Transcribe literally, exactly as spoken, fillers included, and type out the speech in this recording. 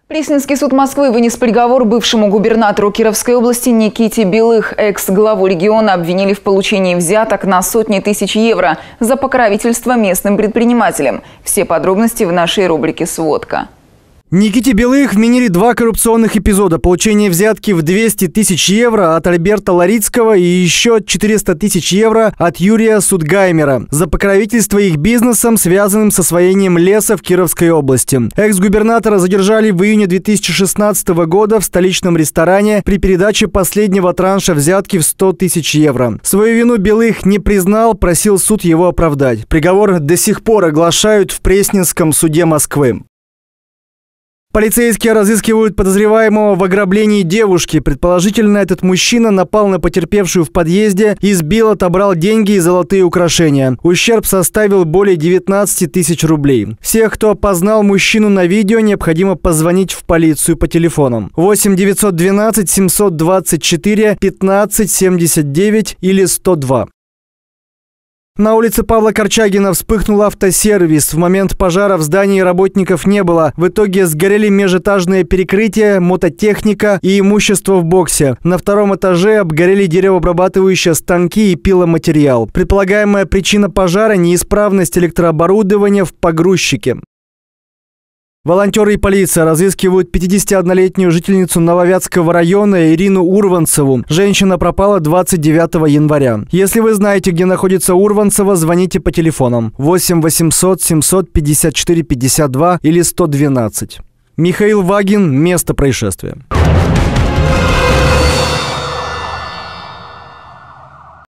Пресненский суд Москвы вынес приговор бывшему губернатору Кировской области Никите Белых. Экс-главу региона обвинили в получении взяток на сотни тысяч евро за покровительство местным предпринимателям. Все подробности в нашей рубрике «Сводка». Никите Белых вменили два коррупционных эпизода: получение взятки в двести тысяч евро от Альберта Ларицкого и еще четыреста тысяч евро от Юрия Судгаймера за покровительство их бизнесом, связанным с освоением леса в Кировской области. Экс-губернатора задержали в июне две тысячи шестнадцатого года в столичном ресторане при передаче последнего транша взятки в сто тысяч евро. Свою вину Белых не признал, просил суд его оправдать. Приговор до сих пор оглашают в Пресненском суде Москвы. Полицейские разыскивают подозреваемого в ограблении девушки. Предположительно, этот мужчина напал на потерпевшую в подъезде, избил, отобрал деньги и золотые украшения. Ущерб составил более девятнадцати тысяч рублей. Всех, кто опознал мужчину на видео, необходимо позвонить в полицию по телефонам восемь девятьсот двенадцать семьсот двадцать четыре пятнадцать семьдесят девять или сто два. На улице Павла Корчагина вспыхнул автосервис. В момент пожара в здании работников не было. В итоге сгорели межэтажное перекрытие, мототехника и имущество в боксе. На втором этаже обгорели деревообрабатывающие станки и пиломатериал. Предполагаемая причина пожара – неисправность электрооборудования в погрузчике. Волонтеры и полиция разыскивают пятидесятиоднолетнюю жительницу Нововятского района Ирину Урванцеву. Женщина пропала двадцать девятого января. Если вы знаете, где находится Урванцева, звоните по телефонам восемь восемьсот семьсот пятьдесят четыре пятьдесят два или сто двенадцать. Михаил Вагин. Место происшествия.